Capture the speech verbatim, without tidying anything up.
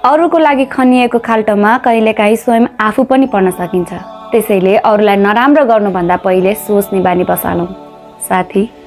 अरूको लागि खनिएको खाल्टोमा कहिलेकाहीँ स्वयं आफू पनि पर्न सकिन्छ। त्यसैले अरूलाई नराम्रो गर्नुभन्दा पहिले सोच्ने बानी बसालौं। साथी